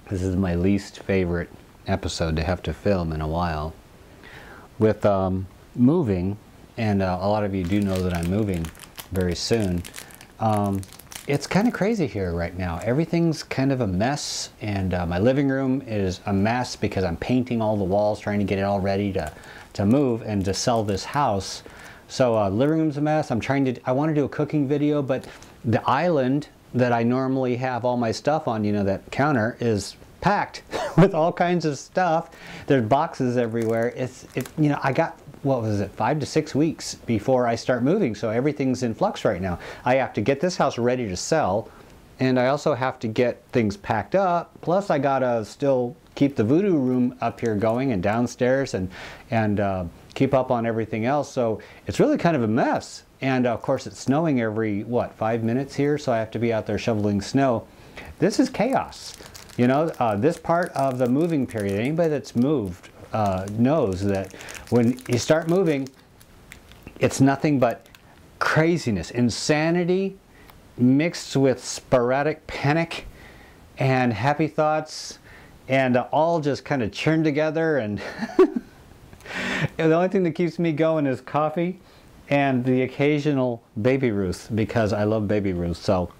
This is my least favorite episode to have to film in a while. With moving, and a lot of you do know that I'm moving very soon, it's kind of crazy here right now. Everything's kind of a mess, and my living room is a mess because I'm painting all the walls, trying to get it all ready to move and to sell this house. So living room's a mess. I want to do a cooking video, but the island that I normally have all my stuff on, you know, that counter, is packed with all kinds of stuff. There's boxes everywhere. You know, I got, what was it, 5 to 6 weeks before I start moving, so everything's in flux right now. I have to get this house ready to sell, and I also have to get things packed up, plus I gotta still keep the voodoo room up here going and downstairs and keep up on everything else. So it's really kind of a mess. And of course it's snowing every, what, 5 minutes here, so I have to be out there shoveling snow. This is chaos. You know, this part of the moving period, anybody that's moved knows that when you start moving, it's nothing but craziness, insanity mixed with sporadic panic and happy thoughts, and all just kind of churned together. And the only thing that keeps me going is coffee and the occasional Baby Ruth, because I love Baby Ruth, so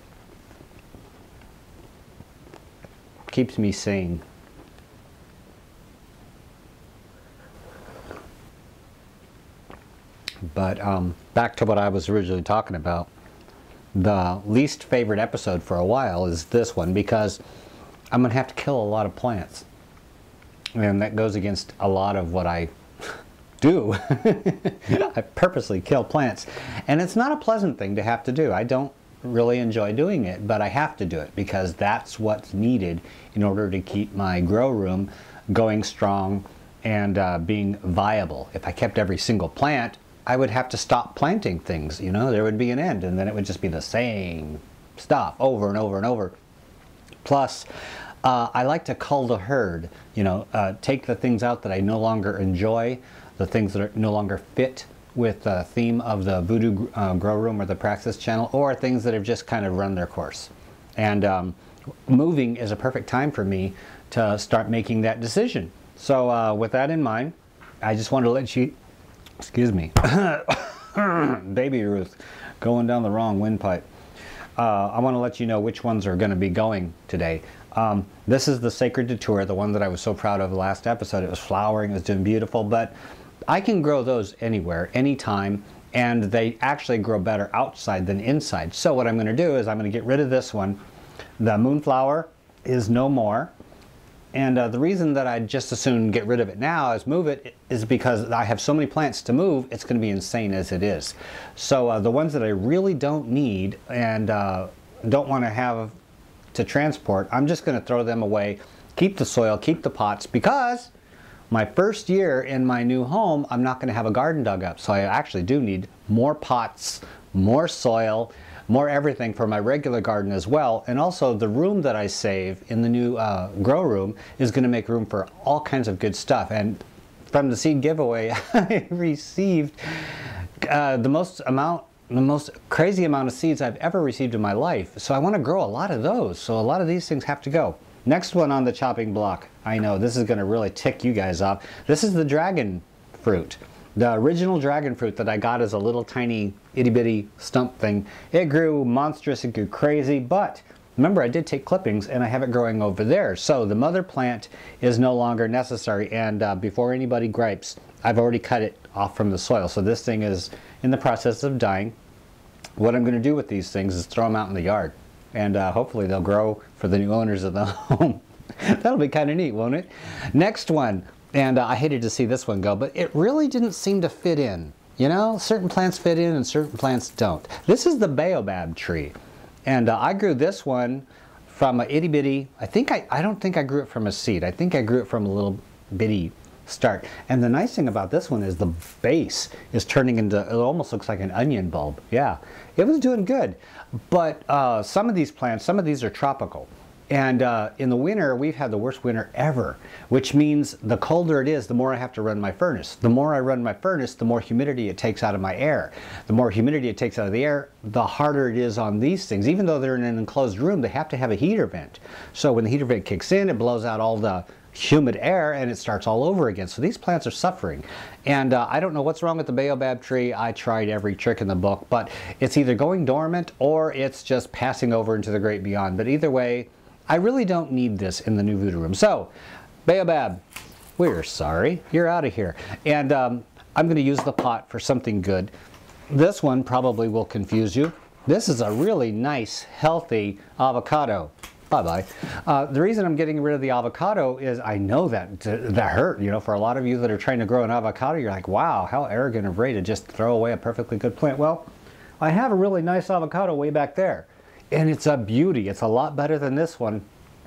keeps me sane. But back to what I was originally talking about. The least favorite episode for a while is this one, because I'm gonna have to kill a lot of plants, and that goes against a lot of what I do. I purposely kill plants, and it's not a pleasant thing to have to do. I don't really enjoy doing it, but I have to do it because that's what's needed in order to keep my grow room going strong and being viable. If I kept every single plant, I would have to stop planting things, you know, there would be an end, and then it would just be the same stuff over and over and over. Plus, I like to cull the herd, you know, take the things out that I no longer enjoy, the things that are no longer fit with the theme of the Voodoo Grow Room or the Praxis channel, or things that have just kind of run their course. And moving is a perfect time for me to start making that decision. So with that in mind, I just wanted to let you, excuse me, Baby Ruth, going down the wrong windpipe. I want to let you know which ones are going to be going today. This is the Sacred Datura, the one that I was so proud of the last episode. It was flowering, it was doing beautiful, but I can grow those anywhere, anytime, and they actually grow better outside than inside. So what I'm going to do is I'm going to get rid of this one. The Moonflower is no more. And the reason that I'd just as soon get rid of it now as move it is because I have so many plants to move, it's going to be insane as it is. So the ones that I really don't need and don't want to have to transport, I'm just going to throw them away, keep the soil, keep the pots, because my first year in my new home, I'm not going to have a garden dug up. So I actually do need more pots, more soil, more everything for my regular garden as well. And also the room that I save in the new grow room is going to make room for all kinds of good stuff. And from the seed giveaway, I received the most crazy amount of seeds I've ever received in my life. So I want to grow a lot of those. So a lot of these things have to go. Next one on the chopping block. I know this is going to really tick you guys off. This is the dragon fruit. The original dragon fruit that I got as a little tiny itty bitty stump thing. It grew monstrous, it grew crazy, but remember I did take clippings and I have it growing over there. So the mother plant is no longer necessary, and before anybody gripes, I've already cut it off from the soil. So this thing is in the process of dying. What I'm going to do with these things is throw them out in the yard, and hopefully they'll grow for the new owners of the home. That'll be kind of neat, won't it? Next one, and I hated to see this one go, but it really didn't seem to fit in. You know, certain plants fit in and certain plants don't. This is the baobab tree, and I grew this one from a itty bitty, I don't think I grew it from a seed. I think I grew it from a little bitty start. And the nice thing about this one is the base is turning into, it almost looks like an onion bulb. Yeah, it was doing good. But some of these plants, some of these are tropical. And in the winter, we've had the worst winter ever, which means the colder it is, the more I have to run my furnace. The more I run my furnace, the more humidity it takes out of my air. The more humidity it takes out of the air, the harder it is on these things. Even though they're in an enclosed room, they have to have a heater vent. So when the heater vent kicks in, it blows out all the humid air and it starts all over again. So these plants are suffering. And I don't know what's wrong with the baobab tree. I tried every trick in the book, but it's either going dormant or it's just passing over into the great beyond. But either way, I really don't need this in the new voodoo room. So, baobab, we're sorry. You're out of here. And I'm going to use the pot for something good. This one probably will confuse you. This is a really nice, healthy avocado. Bye-bye. The reason I'm getting rid of the avocado is I know that hurt. You know, for a lot of you that are trying to grow an avocado, you're like, wow, how arrogant of Ray to just throw away a perfectly good plant. Well, I have a really nice avocado way back there. And it's a beauty. It's a lot better than this one.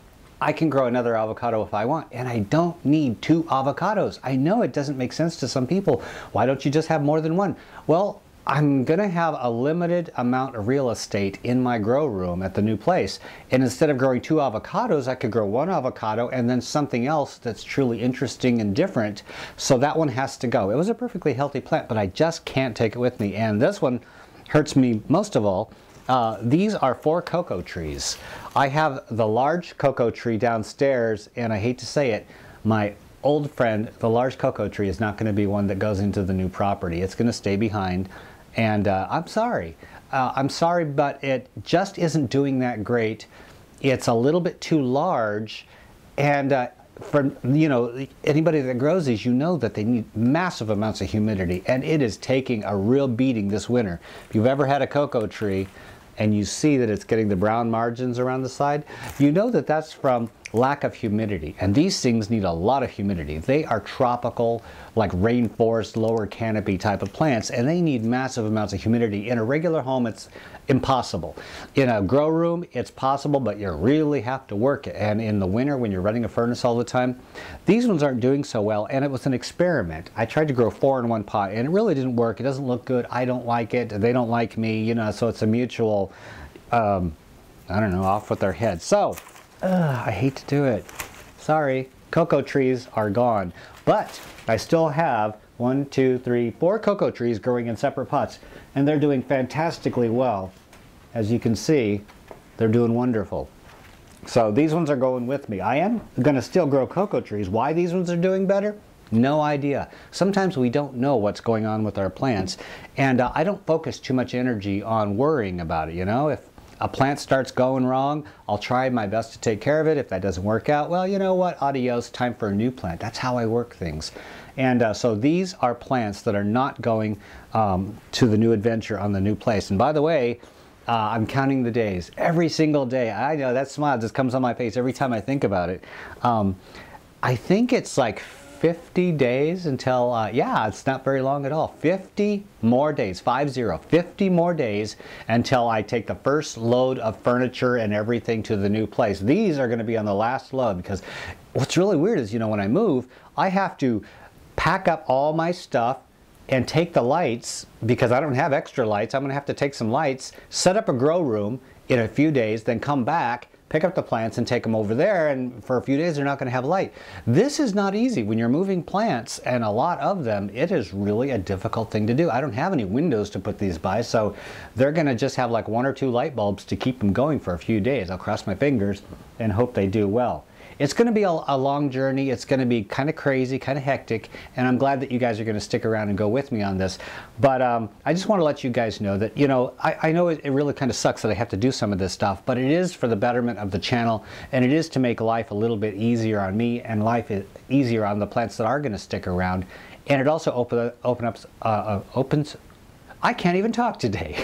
I can grow another avocado if I want, and I don't need 2 avocados. I know it doesn't make sense to some people. Why don't you just have more than one? Well, I'm going to have a limited amount of real estate in my grow room at the new place. And instead of growing 2 avocados, I could grow 1 avocado and then something else that's truly interesting and different. So that one has to go. It was a perfectly healthy plant, but I just can't take it with me. And this one hurts me most of all. These are 4 cocoa trees. I have the large cocoa tree downstairs, and I hate to say it, my old friend, the large cocoa tree is not going to be one that goes into the new property. It's going to stay behind, and I'm sorry. I'm sorry, but it just isn't doing that great. It's a little bit too large, and for anybody that grows these, you know that they need massive amounts of humidity, and it is taking a real beating this winter. If you've ever had a cocoa tree and you see that it's getting the brown margins around the side, you know that that's from lack of humidity. And these things need a lot of humidity. They are tropical, like rainforest, lower canopy type of plants, and they need massive amounts of humidity. In a regular home, it's impossible. In a grow room, it's possible, but you really have to work it. And in the winter, when you're running a furnace all the time, these ones aren't doing so well, and it was an experiment. I tried to grow 4 in one pot, and it really didn't work. It doesn't look good. I don't like it. They don't like me, you know, so it's a mutual, I don't know, off with their heads. So, I hate to do it. Sorry, cocoa trees are gone. But I still have 1, 2, 3, 4 cocoa trees growing in separate pots, and they're doing fantastically well. As you can see, they're doing wonderful. So these ones are going with me. I am going to still grow cocoa trees. Why these ones are doing better? No idea. Sometimes we don't know what's going on with our plants, and I don't focus too much energy on worrying about it, you know? If a plant starts going wrong, I'll try my best to take care of it. If that doesn't work out, well, you know what? Adios, time for a new plant. That's how I work things. And so these are plants that are not going to the new adventure on the new place. And by the way, I'm counting the days. Every single day. I know that smile just comes on my face every time I think about it. I think it's like 50 days until, yeah, it's not very long at all. 50 more days, 50 more days until I take the first load of furniture and everything to the new place. These are going to be on the last load because what's really weird is, you know, when I move, I have to pack up all my stuff and take the lights because I don't have extra lights. I'm going to have to take some lights, set up a grow room in a few days, then come back, pick up the plants and take them over there, and for a few days they're not going to have light. This is not easy. When you're moving plants, and a lot of them, it is really a difficult thing to do. I don't have any windows to put these by, so they're going to just have like 1 or 2 light bulbs to keep them going for a few days. I'll cross my fingers and hope they do well. It's going to be a long journey. It's going to be kind of crazy, kind of hectic, and I'm glad that you guys are going to stick around and go with me on this. But I just want to let you guys know that, you know, I know it really kind of sucks that I have to do some of this stuff, but it is for the betterment of the channel, and it is to make life a little bit easier on me and life is easier on the plants that are going to stick around. And it also opens, I can't even talk today.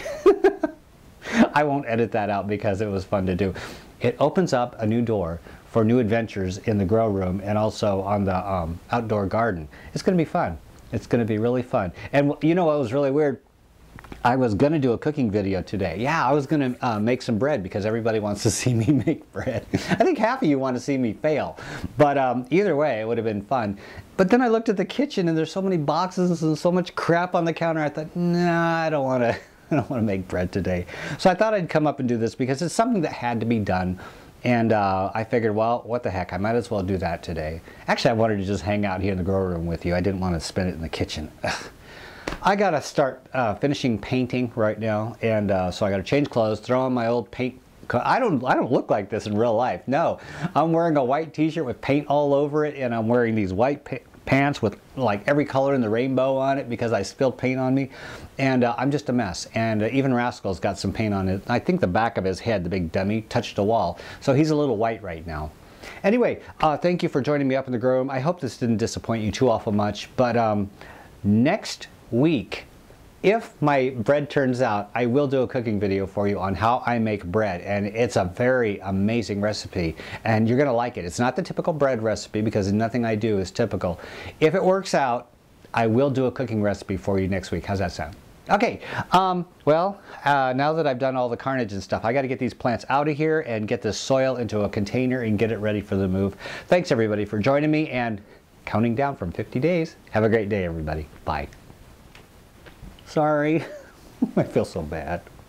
I won't edit that out because it was fun to do. It opens up a new door for new adventures in the grow room and also on the outdoor garden. It's going to be fun. It's going to be really fun. And you know what was really weird? I was going to do a cooking video today. Yeah, I was going to make some bread because everybody wants to see me make bread. I think half of you want to see me fail. But either way, it would have been fun. But then I looked at the kitchen and there's so many boxes and so much crap on the counter. I thought, nah, I don't want to make bread today. So I thought I'd come up and do this because it's something that had to be done. And I figured, well, what the heck, I might as well do that today. Actually, I wanted to just hang out here in the grow room with you. I didn't want to spend it in the kitchen. Ugh. I gotta start finishing painting right now, and so I gotta change clothes, throw on my old paint. I don't look like this in real life. No, I'm wearing a white t-shirt with paint all over it, and I'm wearing these white pants with like every color in the rainbow on it because I spilled paint on me, and I'm just a mess. And even Rascal's got some paint on it. I think the back of his head, the big dummy, touched a wall, so he's a little white right now. Anyway, thank you for joining me up in the grow room. I hope this didn't disappoint you too awful much, but next week, if my bread turns out, I will do a cooking video for you on how I make bread, and it's a very amazing recipe, and you're gonna like it. It's not the typical bread recipe because nothing I do is typical. If it works out, I will do a cooking recipe for you next week. How's that sound? Okay, well, now that I've done all the carnage and stuff, I got to get these plants out of here and get this soil into a container and get it ready for the move. Thanks everybody for joining me and counting down from 50 days. Have a great day, everybody. Bye. Sorry, I feel so bad.